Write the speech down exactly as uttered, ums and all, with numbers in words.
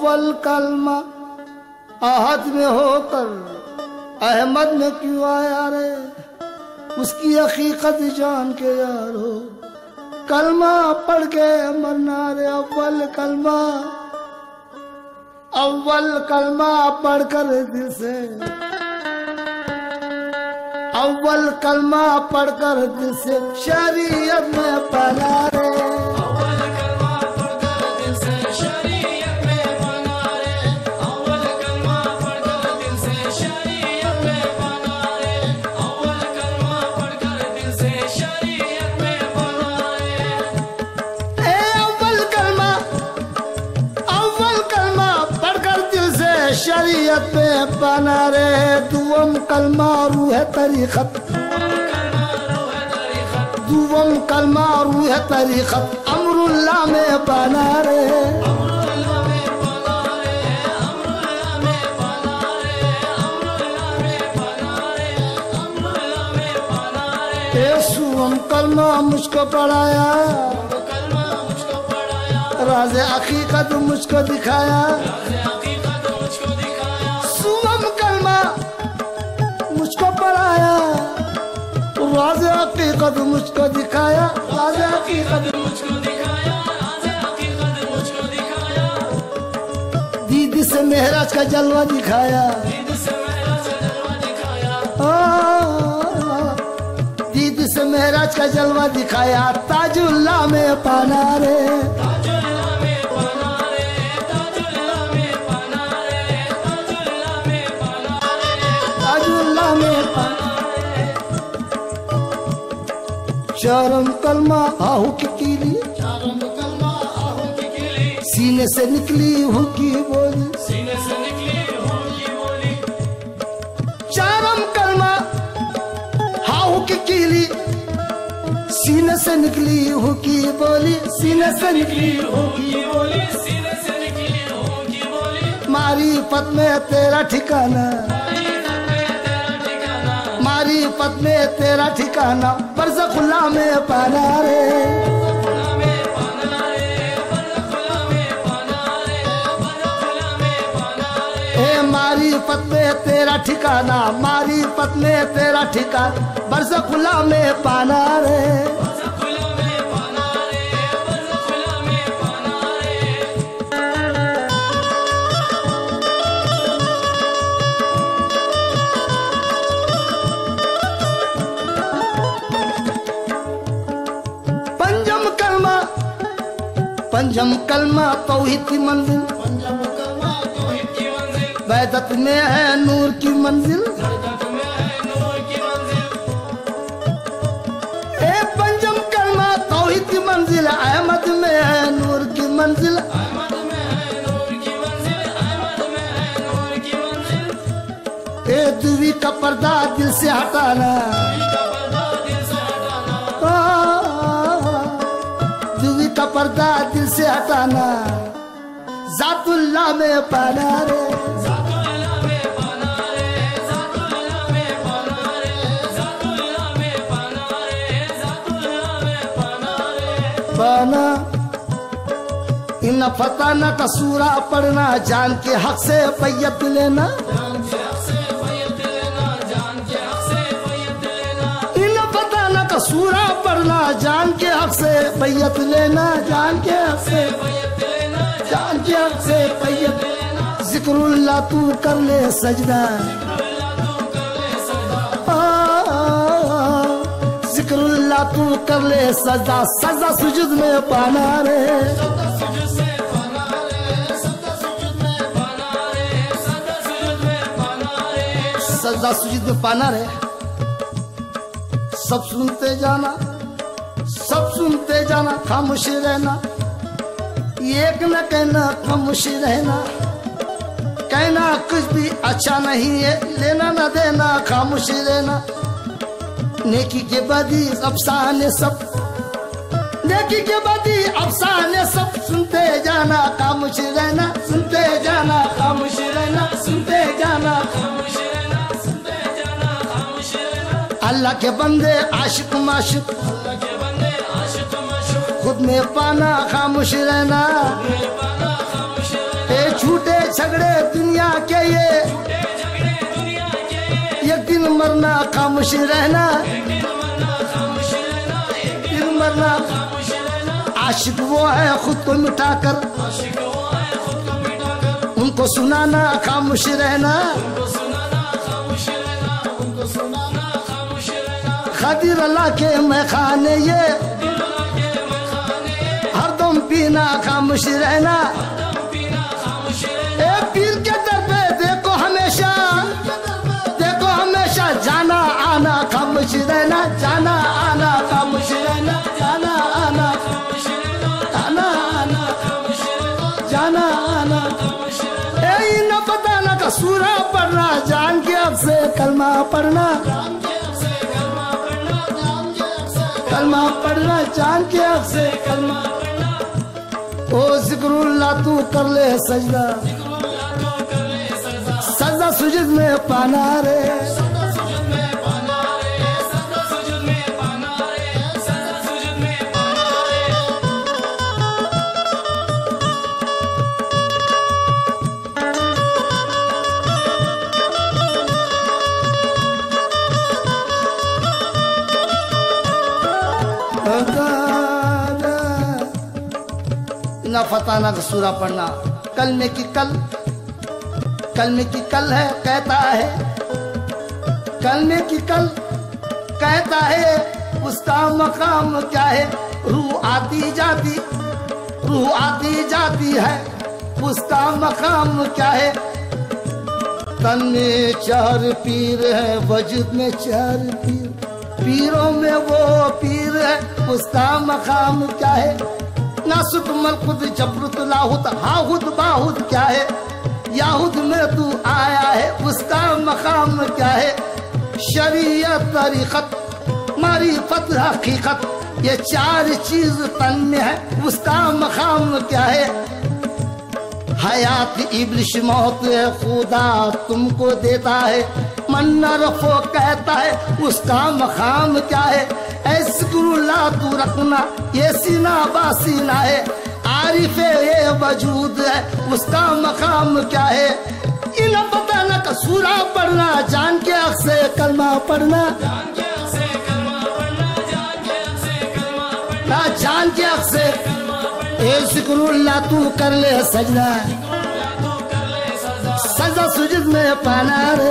अव्वल कलमा आहद में होकर अहमद में क्यों आया रे, उसकी हकीकत जान के यारो कलमा पढ़ के मरना रे। अव्वल कलमा अव्वल कलमा पढ़कर दिल से, अव्वल कलमा पढ़कर दिल से शरीयत में पढ़ा रे। अव्वल कलमा पढ़कर दिल से शरीयत में पढ़ा रे। अव्वल कलमा पढ़कर दिल से शरीयत में पढ़ा रे। अव्वल कलमा पढ़कर दिल से शरीयत में पढ़ा रे। ए अव्वल कलमा अव्वल कलमा पढ़कर दिल से शरीयत में पढ़ा रे। दुवम कलमा रूह तरीक़त, दुवम कलमा रूह तरीक़त अमरुल्लाह में बना रे। अमरुल्लाह में बना रे। अमरुल्लाह में बना रे। अमरुल्लाह में बना रे। अमरुल्लाह में बना रे। ए सुवम कलमा मुझको पढ़ाया, कलमा मुझको पढ़ाया, राज़े हकीकत मुझको दिखाया। राज़े हकीकत मुझको दिखाया। सुवम कलमा मुझको पढ़ाया, राज़े हकीकत मुझको दिखाया। राज़े हकीकत मुझको दिखाया। राज़े हकीकत मुझको दिखाया। दीदी से मेहराज का जलवा दिखाया। दीद से मेहराज का जलवा दिखाया। आ, दीदी से मेहराज का जलवा दिखाया। ताजुल्लाह में पाना रे। ताजुल्लाह में बना रे। ताजुल्लाह में बना रे। ताजुल्लाह में बना रे। ताजुल्लाह में पाना। शरम कलमा आहू की कीली, चारों कलमा आहू की कीली, सीने से निकली हूँ की बोली। सीने से निकली हूँ की बोली। शरम कलमा आहू की कीली, सीने से निकली हूँ की बोली। सीने से निकली हूँ की की बोली। सीने से निकली हूँ की बोली। मारिफत में तेरा ठिकाना, मारिफत में तेरा ठिकाना बरज़ख़ुल्लाह में पाना रे। खुला में पाना रे। खुला में पाना रे। खुला में पाना रे। ए मारिफत में तेरा ठिकाना, मारिफत में तेरा ठिकाना बरज़ख़ुल्लाह में पाना रे। खुला में पाना रे। खुला में पाना रे। पंजम कलमा पंजम कलमा तौहीद की मंजिल, पंजम कलमा तौहीद की मंजिल, वहदत में है नूर की मंजिल। वहदत में है नूर की मंजिल। ए पंजम कलमा तौहीद की मंजिल, अहमद में है नूर की मंजिल। अहमद में है नूर की मंजिल। अहमद में है नूर की मंजिल। ए दुवी का पर्दा दिल से हटाना, का पर्दा दिल से हटाना। दुवी का पर्दा दिल से हटाना ज़ातुल्लाह में पाना रे। ज़ातुल्लाह में पाना रे। ज़ातुल्लाह में पाना रे। ज़ातुल्लाह में पाना रे। ज़ातुल्लाह में पाना रे। पाना इन फताना का सूरा पढ़ना, जान के हक से बैयत लेना। जान के हक से बैयत लेना। जान के हक से बैयत लेना। इन फताना का सूरा पढ़ना, जान के हक से बैयत लेना। जान के हक से बैयत लेना। जान के हक से बैयत लेना। जिक्रुल्लाह तू कर ले सजदा, जिक्रुल्लाह तू कर ले सजदा, सजदा सुजुद में पाना रे। सुजुद से पाना रे। सदा सुजुद में पाना रे। सदा सुजुद में पाना रे। सजदा सुजुद में पाना रे। सब सुनते जाना, सब सुनते जाना, खामोश रहना। एक न कहना खामोश रहना, कहना कुछ भी अच्छा नहीं है, लेना न देना खामोश रहना। नेकी के बदी अफसाने सब, नेकी के बदी अफसाने सब, सुनते जाना खामोश रहना। सुनते जाना खामोश रहना। सुनते जाना खामोश रहना। सुनते जाना खामोश रहना। अल्लाह के बंदे आशिक माशिक, अल्लाह के बंदे आशिक माशूक, खुद में पाना खामोश रहना। में पाना खामोश रहना। ए छूटे झगड़े दुनिया के ये छूटे झगड़े दुनिया के ये एक दिन मरना खामोश रहना एक दिन मरना खामोश रहना एक दिन दिन मरना खामोश रहना आशिक वो है खुद को मिटाकर आशिक वो है खुद को मिटाकर उनको सुनाना खामोश रहना उनको सुनाना खामोश रहना उनको सुनाना खामोश रहना खदीर अल्लाह के मैं खाने ये दिल के मखाने हरदम पीना खामोश रहना दम पीना खामोश रहना ए पीर के दर पे देखो हमेशा देखो हमेशा जाना आना खामोश रहना जाना आना खामोश रहना जाना आना खामोश रहना जाना आना खामोश रहना जाना आना खामोश रहना ए न बताना का सूरा पढ़ना जान के अब से कलमा पढ़ना जान के अब से कलमा पढ़ना जान के अब से कलमा पढ़ना जान के अब से कलमा पढ़ना ओ जिक्रुल्लाह तू कर ले सजदा जिक्रुल्लाह तो कर ले सजदा सजदा सुजद में पाना रे सदा सुजूद में पाना रे सदा सुजूद में पाना रे सदा सुजूद में पाना रे न फताना का सूरा पढ़ना कल में की कल कल में की कल है कहता है कल में की कल कहता है उसका मकाम क्या है रूह आती जाती रूह आती जाती है उसका मकाम क्या है तन में चार पीर है वजूद में चार पीर पीरों में वो पीर है उसका मकाम क्या है नासुक मलकुत जबरुत लाहुत हाहुद बाहुद क्या है याहुद में तू आया है उसका मकाम क्या है शरीयत तरीक़त मारिफत हकीकत ये चार चीज तन में है उसका मकाम क्या है हयात इब्लिश मौत है खुदा तुमको देता है मन्ना रफो कहता है उसका मकाम क्या है ऐसकुल्ला तू रखना ये सीना बासीना है आरिफ ये वजूद है उसका मकाम क्या है इन पता न का सूरा पढ़ना जान के अख से कलमा पढ़ना जान के अब से कलमा पढ़ना जान के अब से कलमा पढ़ना ना जान के अख से कलमा पढ़ना ए जिक्रुल्लाह तू कर ले सजदा जिक्रुल्लाह तो कर ले सजदा सजदा सुजद में पाना रे